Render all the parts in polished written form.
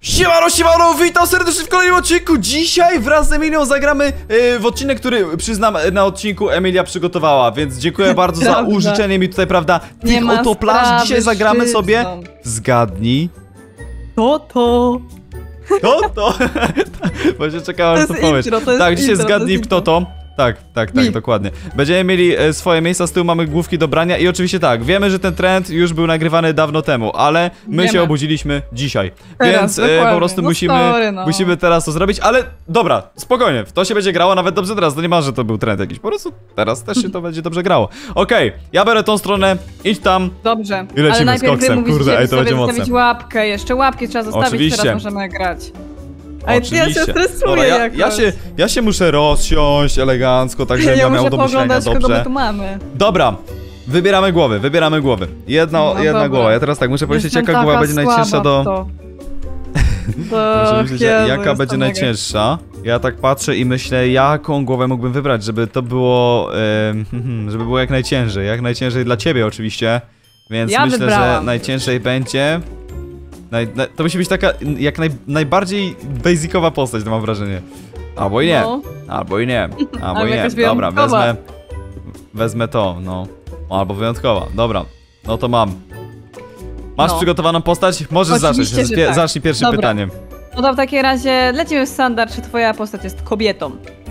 Siemano, witam serdecznie w kolejnym odcinku. Dzisiaj wraz z Emilią zagramy w odcinek, który przyznam na odcinku Emilia przygotowała, więc dziękuję bardzo za użyczenie mi tutaj, prawda, tych oto plaż. Dzisiaj zagramy sobie. Zgadnij. To. Właśnie czekałem, aż to powiesz. Tak, dzisiaj zgadnij kto to. Tak, dokładnie. Będziemy mieli swoje miejsca, z tyłu mamy główki do brania i oczywiście tak, wiemy, że ten trend już był nagrywany dawno temu, ale my się obudziliśmy dzisiaj, więc po prostu musimy teraz to zrobić, ale dobra, spokojnie, w to się będzie grało nawet dobrze teraz, to nie ma, że to był trend jakiś, po prostu teraz też się to będzie dobrze grało. Okej, ja biorę tą stronę, idź tam. Dobrze, i lecimy ale najpierw z koksem, kurde, to będzie mocne. Łapkę, jeszcze łapki trzeba zostawić, oczywiście. Teraz możemy grać. Oczywiście. Ja się stresuję. Dobra, ja się muszę rozsiąść elegancko, tak żebym miał do myślenia dobrze. Kogo my tu mamy. Dobra, wybieramy głowy. Jedna głowa. Ja teraz tak muszę powiedzieć, jaka głowa będzie najcięższa do... Muszę myśleć, jaka będzie najcięższa. Ja tak patrzę i myślę, jaką głowę mógłbym wybrać, żeby to było... żeby było jak najciężej dla ciebie oczywiście. Więc ja myślę, wybrałam. że najciężej będzie... To musi być taka jak najbardziej basicowa postać, to mam wrażenie. Albo i nie. Dobra, wezmę to, no. Albo wyjątkowa, dobra. No to mam. Masz przygotowaną postać? Możesz zacząć. Zacznij pierwszym pytaniem. No to w takim razie lecimy w standard, czy twoja postać jest kobietą?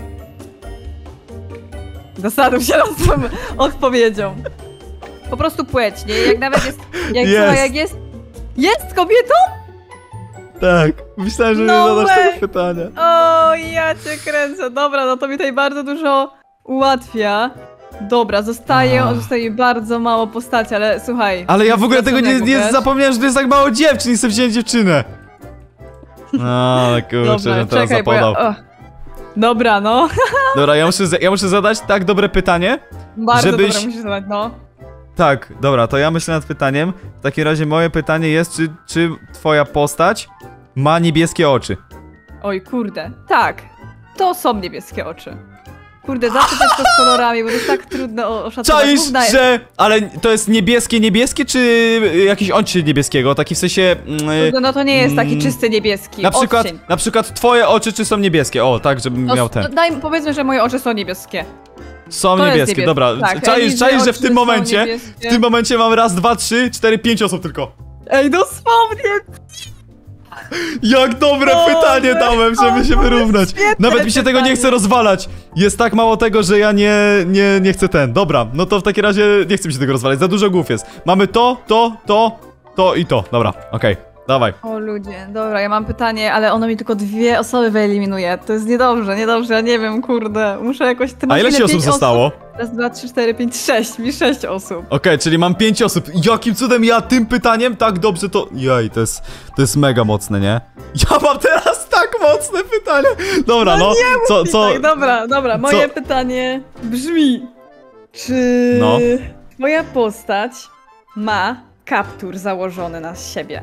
Zastanów się nad tą odpowiedzią. Po prostu płeć, nie? Jak nawet jest... Jest kobietą? Tak, myślałem, że nie zadasz tego pytania. O, ja cię kręcę. Dobra, no to mi tutaj bardzo dużo ułatwia. Dobra, zostaje bardzo mało postaci, ale słuchaj. Ale ja w ogóle tego nie zapomniałem, że to jest tak mało dziewczyn i sobie wziąłem dziewczynę. No, kurczę, że teraz zapodał. Dobra, no. Dobra, ja muszę zadać tak dobre pytanie, bardzo dobre musisz zadać, no. Tak, dobra, to ja myślę nad pytaniem. W takim razie moje pytanie jest, czy twoja postać ma niebieskie oczy? Oj, kurde, tak. To są niebieskie oczy. Kurde, zawsze to z kolorami, bo to jest tak trudno oszacować. Czaisz, że... Ale to jest niebieskie, czy jakiś odcień niebieskiego? Taki w sensie... Kurde, no to nie jest taki czysty niebieski. Na przykład twoje oczy, czy są niebieskie? O, tak, żebym miał ten. Powiedzmy, że moje oczy są niebieskie. Są niebieskie, dobra. Tak, czaisz, że w tym momencie mam raz, dwa, trzy, cztery, 5 osób tylko. Ej, dosłownie! Jak dobre pytanie dałem, żeby się wyrównać. Nawet mi się tego nie chce rozwalać. Jest tak mało tego, że ja nie chcę ten. Dobra, no to w takim razie nie chcę mi się tego rozwalać. Za dużo głów jest. Mamy to i to. Dobra, okej. Dawaj. O ludzie, dobra, ja mam pytanie, ale ono mi tylko 2 osoby wyeliminuje. To jest niedobrze, ja nie wiem, kurde. Muszę jakoś... A ile ci osób zostało? Raz, 2, 3, 4, 5, 6. Mi 6 osób. Okej, czyli mam 5 osób. Jakim cudem ja tym pytaniem tak dobrze to... Jaj, to jest mega mocne, nie? Ja mam teraz tak mocne pytanie. Dobra, no. Tak, dobra, moje pytanie brzmi. Czy twoja postać ma kaptur założony na siebie?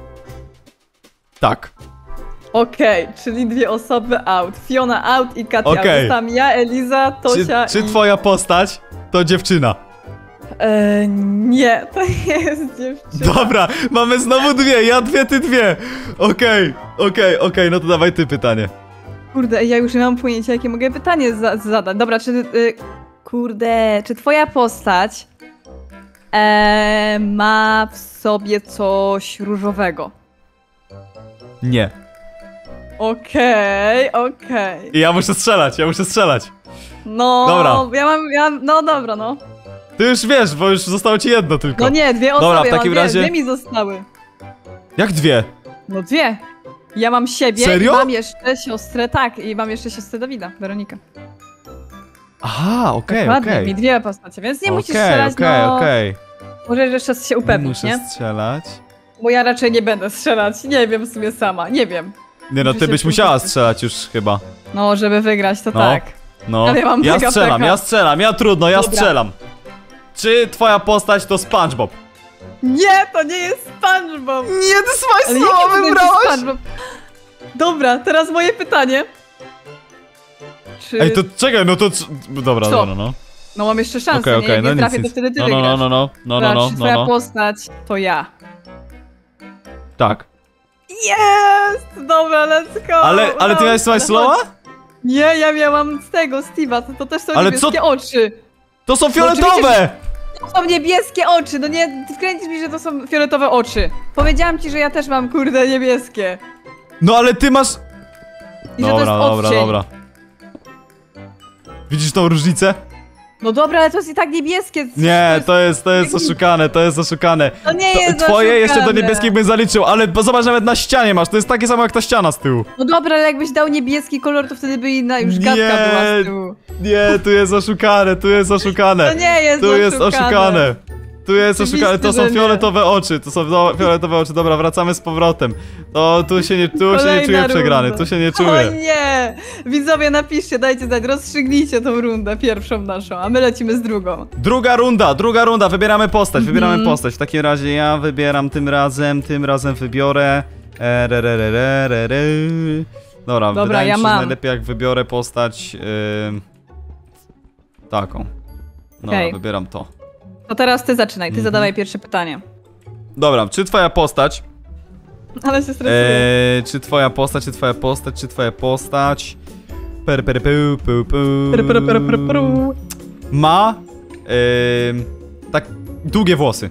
Tak. Okej, czyli 2 osoby out. Fiona out i Katia. Zostałam ja, Eliza, Tosia Czy twoja postać to dziewczyna? Nie, to nie jest dziewczyna. Dobra, mamy znowu 2, ja 2, ty 2. Okej, no to dawaj ty pytanie. Kurde, ja już nie mam pojęcia, jakie mogę pytanie zadać. Dobra, czy twoja postać ma w sobie coś różowego? Nie. Okej. I ja muszę strzelać. No, dobra. No. Ty już wiesz, bo już zostało ci jedno tylko. No nie, 2 osoby, dobra, w takim razie... 2 mi zostały. Jak 2? No 2. Ja mam siebie. Serio? I mam jeszcze siostrę, i mam jeszcze siostrę Dawida, Weronikę. Aha, okej. Mi 2 postacie, więc nie musisz strzelać, okej. Możesz jeszcze się upewnić, Muszę strzelać. Bo ja raczej nie będę strzelać, nie wiem w sumie sama, nie wiem. Nie no, ty byś musiała strzelać już chyba. No, żeby wygrać, to tak. No, ale ja strzelam. Czy twoja postać to SpongeBob? Nie, to nie jest SpongeBob! Nie, ty swoje słowa wybrałaś! Dobra, teraz moje pytanie. Czy... Ej, to czekaj, no to... Dobra, no. No mam jeszcze szansę, jak nie trafię, to wtedy ty wygrasz. No. Czy twoja postać to ja? Tak. Jest! Dobra, let's go! Ale ty miałeś słuchać slowa? Nie, ja miałam z tego, Steve'a, to też są Ale niebieskie oczy. To są fioletowe! To są niebieskie oczy, no nie, ty wkręcisz mi, że to są fioletowe oczy. Powiedziałam ci, że ja też mam, kurde, niebieskie. No ale ty masz... I że to jest odcień. Dobra. Widzisz tą różnicę? No dobra, ale to jest i tak niebieskie. Nie, to jest oszukane, to jest oszukane. To nie jest Twoje oszukane. jeszcze do niebieskich bym zaliczył, ale zobacz, nawet na ścianie masz, to jest takie samo jak ta ściana z tyłu. No dobra, ale jakbyś dał niebieski kolor, to wtedy by inna już gadka była z tyłu. Nie, tu jest oszukane, tu jest oszukane. To nie jest Tu jest oszukane. Tu jest Oczywiście, oszukane, to są że nie. fioletowe oczy, to są fioletowe oczy, dobra, wracamy z powrotem. To tu się nie czuję Kolejna przegrany, runda. tu się nie O czuję. nie! Widzowie, napiszcie, dajcie znać, rozstrzygnijcie tą rundę, pierwszą naszą, a my lecimy z drugą. Druga runda, wybieramy postać, w takim razie ja wybieram tym razem wybiorę... Dobra, wydaje ja mi się, że mam. najlepiej jak wybiorę postać... taką. Dobra, Okej. wybieram to. To teraz ty zaczynaj, ty zadawaj pierwsze pytanie. Dobra, czy twoja postać... Ale się stresuję. czy twoja postać... Ma... tak długie włosy.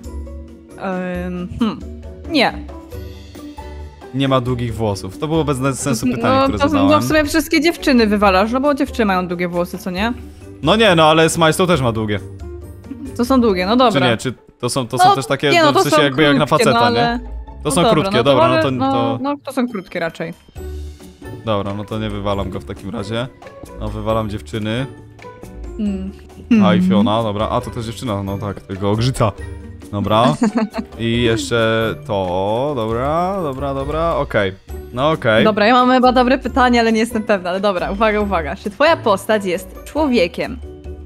Nie. Nie ma długich włosów. To było bez sensu pytanie, które to zadałem. w sumie wszystkie dziewczyny wywalasz, no bo dziewczyny mają długie włosy, co nie? No nie, no ale Smajstow też ma długie. To są długie, no dobra. Czy nie? Czy to są No, też takie, nie, no w to sensie są jakby jak na krótkie, faceta, no, ale... nie? To są krótkie, to dobra, może, to... to są krótkie raczej. Dobra, no to nie wywalam go w takim razie. No wywalam dziewczyny. A i Fiona, dobra. A to też dziewczyna, no tak, tego ogrzyca. Dobra. I jeszcze to, dobra, okej. No okej. Dobra, ja mam chyba dobre pytanie, ale nie jestem pewna, ale dobra, uwaga. Czy twoja postać jest człowiekiem?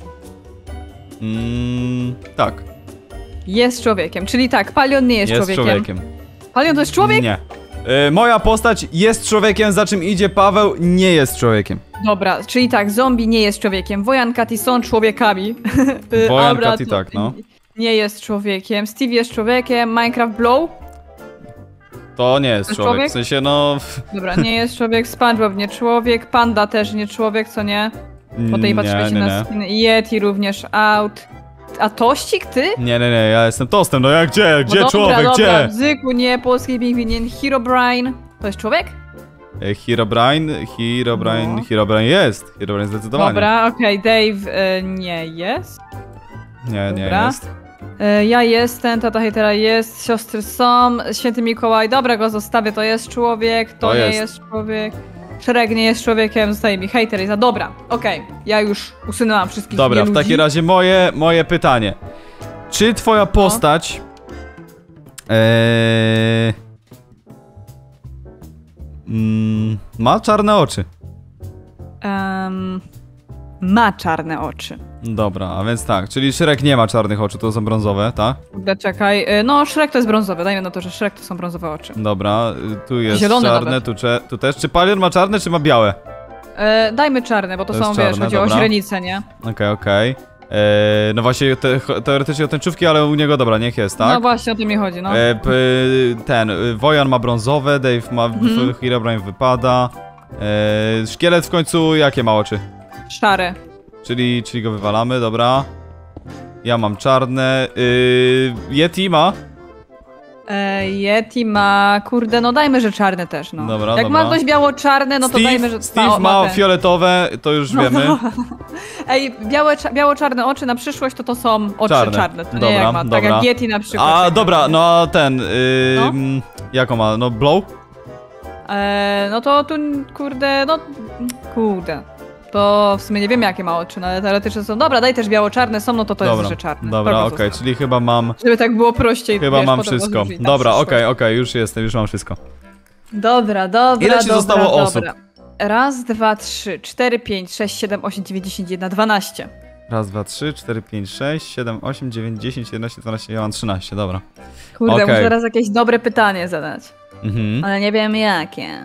Tak. Jest człowiekiem, czyli tak, Palion nie jest człowiekiem. Palion to jest człowiek? Nie. Moja postać jest człowiekiem, za czym idzie Paweł, nie jest człowiekiem. Dobra, czyli tak, zombie nie jest człowiekiem, Wojan, Katy są człowiekami. Wojan, Abra Katy tak, no. Nie jest człowiekiem, Steve jest człowiekiem, Minecraft Blow? To nie jest To człowiek, człowiek? w sensie no... Dobra, nie jest człowiek, SpongeBob nie człowiek, Panda też nie człowiek, co nie? Po tej patrzymy się na skin. Yeti również out. A Tościk, ty? Nie, ja jestem Tostem, no jak gdzie? Gdzie No człowiek, dobra, gdzie? Bzyku nie, polski pingwin nie, Herobrine. To jest człowiek? Herobrine jest. Herobrine zdecydowanie. Dobra, okej, Dave nie jest. Nie Dobra. jest. Ja jestem, tata hejtera jest, siostry są, święty Mikołaj, dobra, go zostawię, to jest człowiek, to nie jest człowiek. Shrek nie jest człowiekiem, zostaje mi hejter jest, dobra, okej, ja już usunęłam wszystkich Dobra, w ludzi. takim razie moje pytanie. Czy twoja postać... ma czarne oczy? Ma czarne oczy. Dobra, a więc tak, czyli Shrek nie ma czarnych oczu, to są brązowe, tak? Kurde, czekaj, no Shrek to jest brązowy, dajmy na to, że Shrek to są brązowe oczy. Dobra, tu jest Zielone czarne, nawet. tu też. Czy Palion ma czarne, czy ma białe? Dajmy czarne, bo to To są, jest wiesz, czarne, chodzi o dobra. źrenice, nie? Okej. No właśnie, teoretycznie o tęczówki, ale u niego dobra, niech jest, tak? No właśnie, o to mi chodzi, no. Wojan ma brązowe, Dave ma, Herobrine wypada. Szkielet w końcu jakie ma oczy? Szare. Czyli go wywalamy, dobra. Ja mam czarne. Yeti ma? Yeti ma, kurde, no dajmy, że czarne też, no. Dobra, Jak dobra. ma ktoś biało-czarne, no to dajmy, że... Steve ma ten. fioletowe, to już wiemy. Ej, biało-czarne oczy na przyszłość to są oczy czarne, to Dobra, nie jak ma, tak dobra. jak Yeti na przykład. A, tak dobra, jak- no ten, No? jaką ma, no Blow? No to tu, kurde, to w sumie nie wiem jakie ma oczy, no ale teoretycznie są, dobra, daj też biało-czarne są, no to Dobra, jest, że czarne. dobra, Kogo okej, zostaw? czyli chyba mam, Żeby tak było prościej, wiesz, mam potem wszystko. rozróżnić na Dobra, przyszłość. okej, już jestem, już mam wszystko. Dobra. Ile ci zostało osób? Raz, dwa, trzy, 4, 5, 6, 7, 8, 9, 10, 1, 12. Raz, dwa, 3, 4, 5, 6, 7, 8, 9, 10, 11, 12, ja mam 13, dobra. Kurde, Okej. muszę teraz jakieś dobre pytanie zadać. Mhm. Ale nie wiem jakie.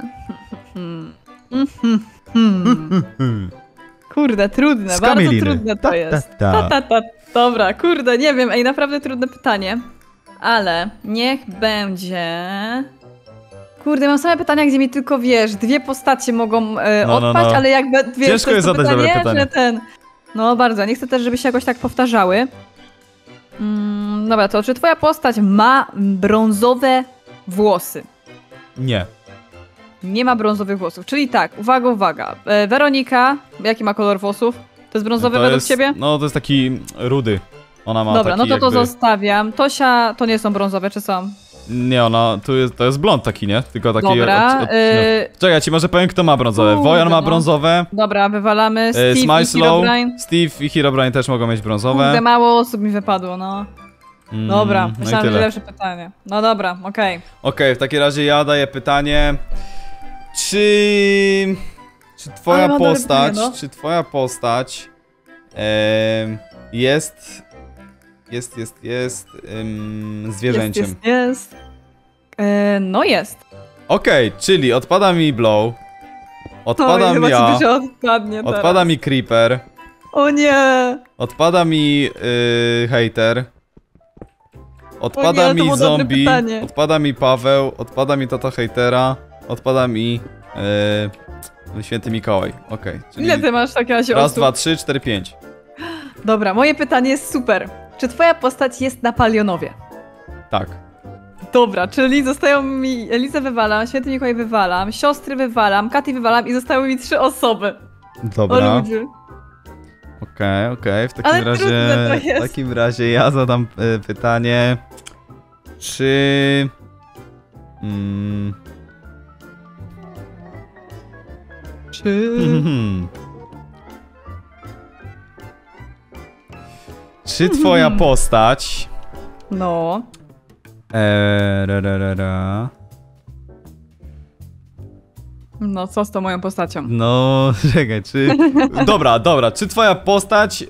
Kurde, trudne, bardzo Skamiliny. trudne to jest. Dobra, kurde, nie wiem, naprawdę trudne pytanie. Ale niech będzie... Kurde, mam same pytania, gdzie mi tylko, wiesz, dwie postacie mogą odpaść, ale jakby, wiesz, ciężko jest zadać dobre pytanie. Że No bardzo, nie chcę też, żeby się jakoś tak powtarzały. Dobra, to czy twoja postać ma brązowe włosy? Nie. Nie ma brązowych włosów, czyli tak, uwaga. Weronika, jaki ma kolor włosów? To jest brązowy według ciebie? No, to jest taki rudy. Ona ma Dobra, taki no to zostawiam. Tosia, to nie są brązowe, czy są? Nie, to jest blond taki, nie? Tylko taki... Dobra. Czekaj, ja ci może powiem, kto ma brązowe. Wojan ma brązowe. Dobra, wywalamy. Steve i Herobrine. Steve i Herobrine też mogą mieć brązowe. Kurde, mało osób mi wypadło, no. Dobra, myślałem, że lepsze pytanie. No dobra, okej. Okej, w takim razie ja daję pytanie. Czy twoja postać... Czy twoja postać... jest zwierzęciem? Jest. No jest. Okej, czyli odpada mi Blow. Odpada mi ja. Odpada mi Creeper. O nie! Odpada mi Hater. Odpada mi Zombie. Odpada mi Paweł. Odpada mi Tata Hatera. Odpada mi Święty Mikołaj. Okej. Ile ty masz takie osób? Raz, 2, 3, 4, 5. Dobra, moje pytanie jest super. Czy twoja postać jest na Palionowie? Tak. Dobra, czyli zostają mi... Elizę wywalam, Święty Mikołaj wywalam, siostry wywalam, Katy wywalam i zostały mi 3 osoby. Dobra. O ludzie. Okej. W takim razie ja zadam pytanie. Czy... Czy twoja postać... No... No, co z tą moją postacią? No, czekaj, czy... Dobra, czy twoja postać...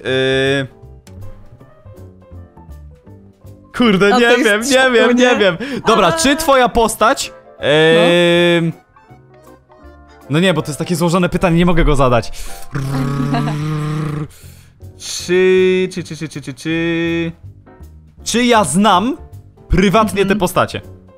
Kurde, nie wiem. Dobra, czy twoja postać... No nie, bo to jest takie złożone pytanie, nie mogę go zadać. Czy ja znam prywatnie te postacie?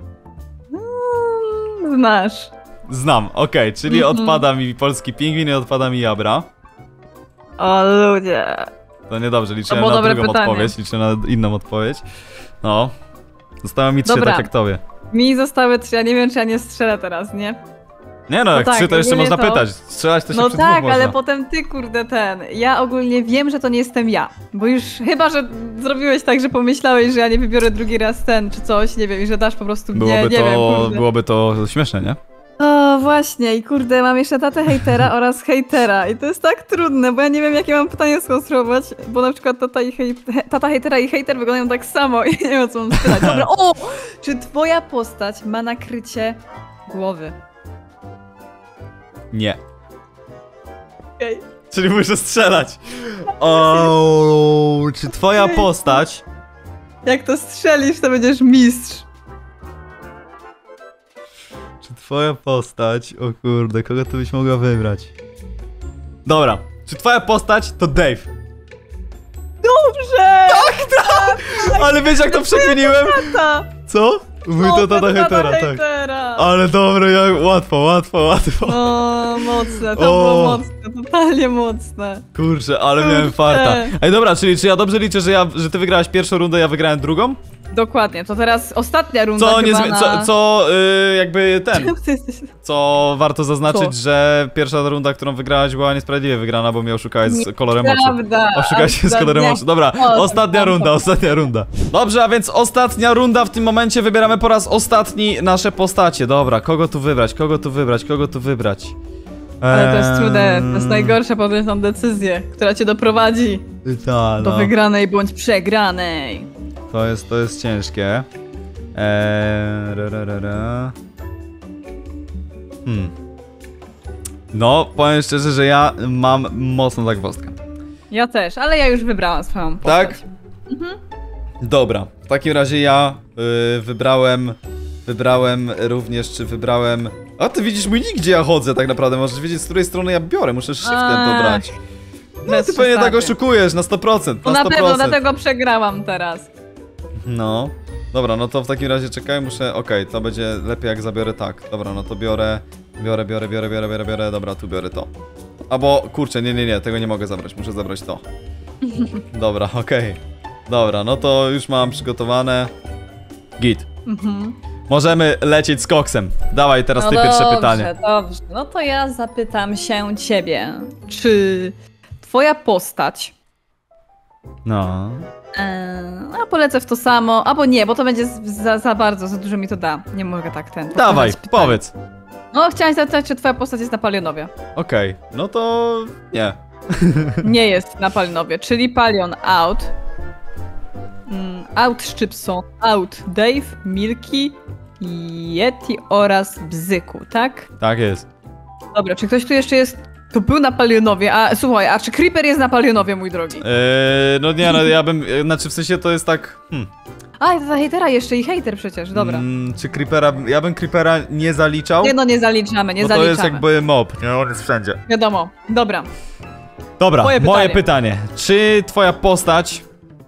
Znasz. Znam, okej, czyli odpada mi polski pingwin i odpada mi Jabra. O ludzie. To niedobrze, liczę na drugą odpowiedź, liczę na inną odpowiedź. No. Zostały mi 3, tak jak tobie. Mi zostały 3, ja nie wiem, czy ja nie strzelę teraz, nie? Nie no, jak 3 to jeszcze można pytać. Strzelać to się no przed dwóch można. ale potem ty, kurde, Ja ogólnie wiem, że to nie jestem ja. Bo już chyba, że zrobiłeś tak, że pomyślałeś, że ja nie wybiorę drugi raz czy coś, nie wiem, i że dasz po prostu nie wiem, kurde. Byłoby to śmieszne, nie? O, właśnie, i kurde, mam jeszcze tatę hejtera oraz hejtera i to jest tak trudne, bo ja nie wiem, jakie mam pytanie skonstruować, bo na przykład tata hejtera i hejter wyglądają tak samo i nie wiem, o co mam spytać. Dobra, czy twoja postać ma nakrycie głowy? Nie. Okay. Czyli muszę strzelać. Czy twoja postać... Jak to strzelisz, to będziesz mistrz. Czy twoja postać... O kurde, kogo tu byś mogła wybrać? Dobra. Czy twoja postać to Dave? Dobrze! Tak! Ale wiesz, jak to przekminiłem? Co? Mój to tata hejtera, tak. Ale dobre, łatwo. No, mocne, to było mocne, totalnie mocne. Kurczę, ale miałem farta. Ej, dobra, czyli czy ja dobrze liczę, że ty wygrałaś pierwszą rundę, ja wygrałem drugą? Dokładnie, to teraz ostatnia runda Co warto zaznaczyć, że pierwsza runda, którą wygrałaś, była niesprawiedliwie wygrana, bo mnie oszukałaś z kolorem oczu. Oszukałaś się z kolorem oczu. Dobra, ostatnia runda. Dobrze, a więc ostatnia runda, w tym momencie wybieramy po raz ostatni nasze postacie. Dobra, kogo tu wybrać? Ale to jest trudne, to jest najgorsza podjąć tą decyzję, która cię doprowadzi do wygranej bądź przegranej. To jest ciężkie. No, powiem szczerze, że ja mam mocną zagwozdkę. Ja też, ale ja już wybrałam swoją postać. Tak? Dobra, w takim razie ja wybrałem również, A ty widzisz mój nick, gdzie ja chodzę tak naprawdę, możesz wiedzieć, z której strony ja biorę, muszę shiftem dobrać. No ty pewnie tak oszukujesz, na 100%, na pewno, dlatego przegrałam teraz. No, Dobra, no to w takim razie czekaj, muszę... Okej, to będzie lepiej jak zabiorę tak. Dobra, no to biorę, dobra, tu biorę to. Albo, kurczę, nie, tego nie mogę zabrać, muszę zabrać to. Dobra, okej. Dobra, no to już mam przygotowane. Git. Możemy lecieć z koksem. Dawaj teraz ty pierwsze pytanie. Dobrze, no to ja zapytam się ciebie. Czy twoja postać... No... A polecę w to samo, albo nie, bo to będzie za bardzo, za dużo mi to da. Nie mogę tak Dawaj, powiedz. No, chciałem zapytać, czy twoja postać jest na Palionowie. Okej, no to... nie. Nie jest na Palionowie, czyli Palion out. Out Szczypson, out Dave, Milky, Yeti oraz Bzyku, tak? Tak jest. Dobra, czy ktoś tu jeszcze jest... To był na Palionowie, a słuchaj, a czy Creeper jest na Palionowie, mój drogi? No nie, no ja bym, znaczy w sensie to jest tak... A, to za hejtera jeszcze i hejter przecież, dobra. Czy Creepera, ja bym Creepera nie zaliczał? Nie, no nie zaliczamy, nie bo zaliczamy. to jest jakby mob, nie? On jest wszędzie. Wiadomo, dobra. Dobra, moje pytanie. Czy twoja postać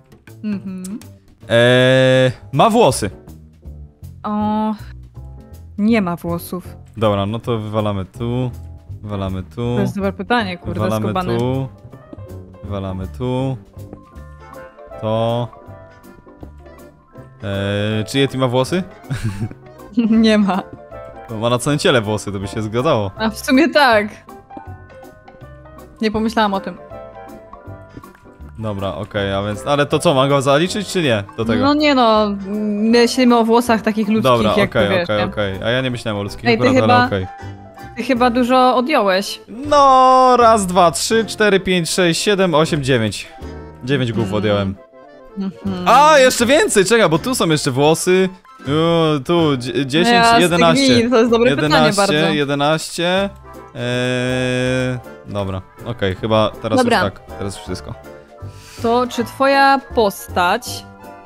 ma włosy? O, nie ma włosów. Dobra, no to wywalamy tu. Wywalamy tu. To jest dobre pytanie, kurde, wywalamy skubany. tu. Wywalamy tu. To. Czy Yeti ma włosy? Nie ma. No, ma na całym ciele włosy, to by się zgadzało. A w sumie tak. Nie pomyślałam o tym. Dobra, okej, a więc... Ale to co, mam go zaliczyć, czy nie? Do tego? No nie no, myślimy o włosach takich ludzkich, dobra, jak to wiesz, nie? okej. A ja nie myślałem o ludzkich, Ej, ty akurat, chyba- ale okej. Ty chyba dużo odjąłeś. No, raz, dwa, 3, 4, 5, 6, 7, 8, 9. 9 głów odjąłem. A, jeszcze więcej, czekaj, bo tu są jeszcze włosy. Tu 10, Ja, 11. Stygnij, to jest dobre 11, pytanie bardzo. 11. Dobra, okej, chyba teraz Dobra. już tak. Teraz już wszystko. To czy twoja postać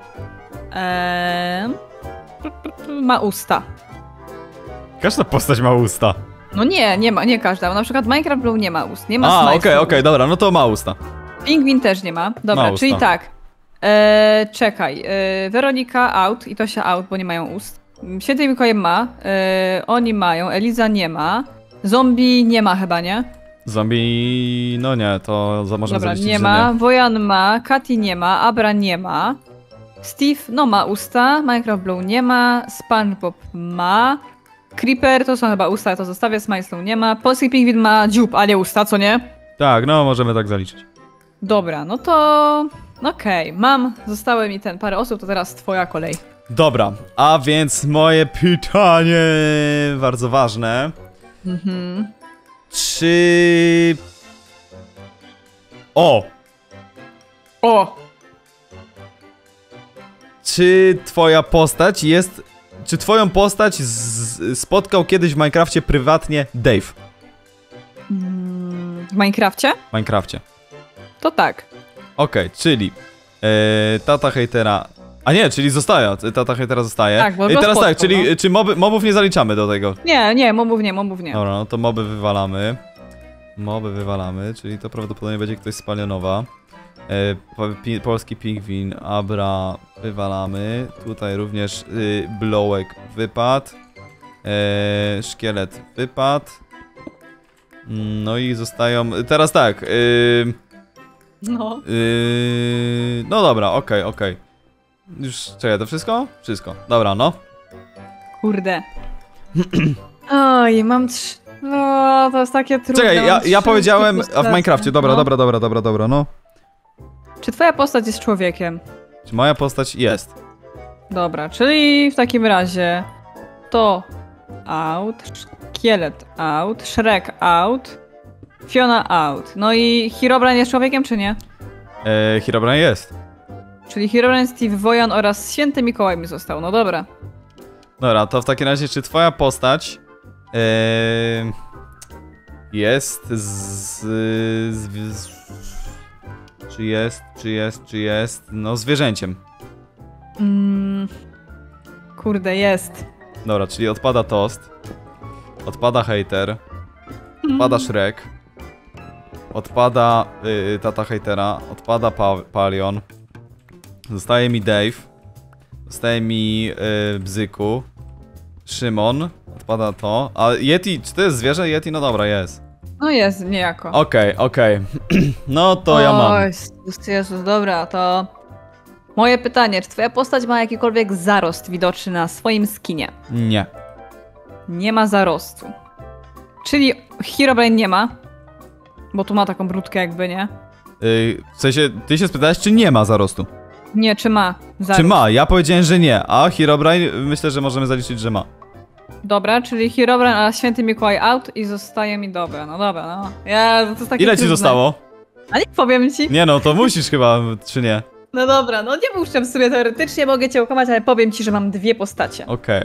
ma usta? Każda postać ma usta. No nie ma, nie każda. Na przykład Minecraft Blue nie ma ust, nie ma A, smajsów. okej, dobra, no to ma usta. Pingwin też nie ma. Dobra, Ma usta. czyli tak. Czekaj. Weronika out i Tosia out, bo nie mają ust. Święty Mikołaj ma. Oni mają. Eliza nie ma. Zombie nie ma chyba, nie? Zombie... no nie, to można Dobra, zaliczyć, nie że ma. nie. Wojan ma. Katy nie ma. Abra nie ma. Steve, no ma usta. Minecraft Blue nie ma. SpongeBob ma. Creeper to są chyba usta, to zostawię. Smajslow nie ma. Polski Pingwin ma dziób, a nie usta, co nie? Tak, no możemy tak zaliczyć. Dobra, no to... Okej, zostały mi parę osób, to teraz twoja kolej. Dobra, a więc moje pytanie bardzo ważne. Czy... O! Czy twoja postać jest... Czy twoją postać spotkał kiedyś w Minecrafcie prywatnie Dave? W Minecrafcie? W Minecrafcie. To tak. Okej, czyli... tata hejtera... A nie, czyli zostaje. Tata hejtera zostaje. Tak, bo I go teraz tak, spotkał, czyli no. czy mobów nie zaliczamy do tego? Nie, mobów nie. Dobra, no to moby wywalamy. Moby wywalamy, czyli to prawdopodobnie będzie ktoś z Palionowa. Polski Pingwin, Abra wywalamy. Tutaj również Blowek wypadł. Szkielet wypadł. No i zostają... Teraz tak. No. No dobra, okej. Już, czekaj, to wszystko? Wszystko. Dobra, no. Kurde. Oj, mam No, to jest takie trudne. Czekaj, ja powiedziałem postacie. w Minecrafcie. Dobra, no. Czy twoja postać jest człowiekiem? Czy moja postać jest? Dobra, czyli w takim razie to out, Szkielet out, Shrek out, Fiona out. No i Herobrine jest człowiekiem, czy nie? Herobrine jest. Czyli Herobrine, Steve, Wojan oraz Święty Mikołaj mi został. No dobra. Dobra, to w takim razie, czy twoja postać jest czy jest, no, zwierzęciem? Kurde, jest. Dobra, czyli odpada Toast, odpada Hater, odpada Shrek, odpada tata Hatera, odpada Palion, zostaje mi Dave, Zostaje mi Bzyku. Szymon. Odpada to. A Yeti, czy to jest zwierzę? Yeti? No dobra, jest. No jest, niejako. Okej. No to ja mam. Oj, Jezus, dobra, to... Moje pytanie, czy twoja postać ma jakikolwiek zarost widoczny na swoim skinie? Nie. Nie ma zarostu. Czyli Herobrine nie ma. Bo tu ma taką brudkę jakby, nie? W sensie, ty się spytałeś, czy nie ma zarostu? Nie, czy ma zarost? Czy ma? Ja powiedziałem, że nie, a Herobrine myślę, że możemy zaliczyć, że ma. Dobra, czyli Herobrine, a Święty Mikołaj out i zostaje mi dobra, no. Ja, to jest takie Ile ci trudne. zostało? A nie powiem ci. Nie no, to musisz chyba, czy nie? No dobra, no nie puszczam sobie teoretycznie, mogę cię okłamać, ale powiem ci, że mam 2 postacie. Okej.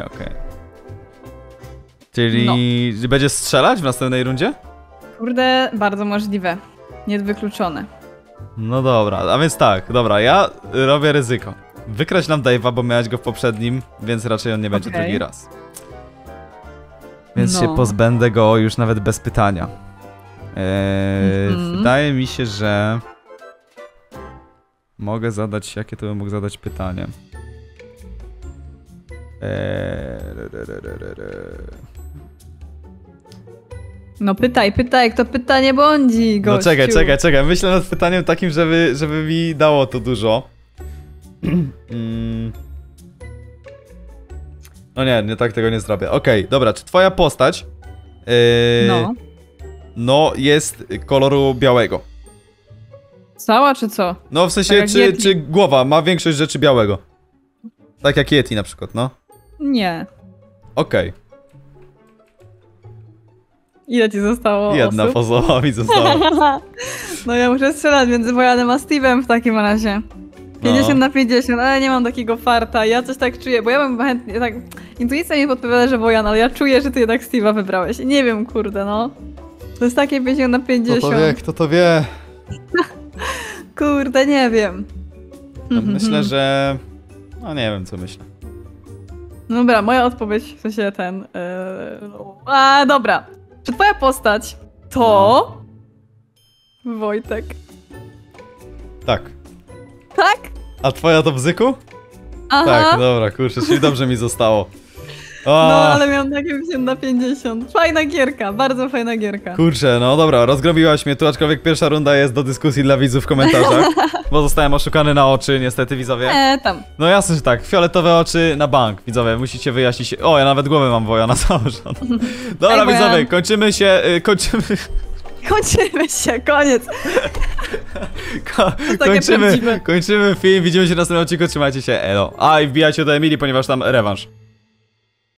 Czyli będziesz strzelać w następnej rundzie? Kurde, bardzo możliwe. Niewykluczone. No dobra, a więc tak, dobra, ja robię ryzyko. Wykraść nam Dave'a, bo miałeś go w poprzednim, więc raczej on nie będzie drugi raz. Więc się pozbędę go już nawet bez pytania. Wydaje mi się, że... Mogę zadać... Jakie to bym mógł zadać pytanie? No pytaj, kto pyta nie błądzi, gościu. No czekaj. Myślę nad pytaniem takim, żeby mi dało to dużo. No nie tak tego nie zrobię. Okej, dobra, czy twoja postać no jest koloru białego? Cała czy co? No w sensie, Tak czy głowa ma większość rzeczy białego? Tak jak Yeti na przykład, no. Nie. Okej. Ile ci zostało Jedna osób? pozowa mi została. No ja muszę strzelać między Wojanem a Steve'em w takim razie. 50 na 50, ale nie mam takiego farta. Ja coś tak czuję, bo ja bym chętnie tak... Intuicja mi podpowiada, że Wojan, ale ja czuję, że ty jednak Steve'a wybrałeś. Nie wiem, kurde, no. To jest takie 50 na 50. Kto to wie? Kurde, nie wiem. No, myślę, że... No nie wiem, co myślę. Dobra, moja odpowiedź, w sensie ten... dobra. Czy twoja postać to... Wojtek. Tak. Tak? A twoja to Bzyku? Aha. Tak, dobra, kurczę, czyli dobrze mi zostało. No, ale miałam takie 50 na 50. Fajna gierka, bardzo fajna gierka. Kurczę, no dobra, rozgromiłaś mnie tu, aczkolwiek pierwsza runda jest do dyskusji dla widzów w komentarzach. Bo zostałem oszukany na oczy, niestety, widzowie. Tam. No jasne, że tak, fioletowe oczy na bank, widzowie, musicie wyjaśnić. O, ja nawet głowę mam Wojana założoną. Dobra, widzowie, kończymy się, koniec. Kończymy film, widzimy się w następnym odcinku, trzymajcie się, elo. A i wbijajcie do Emilii, ponieważ tam rewanż.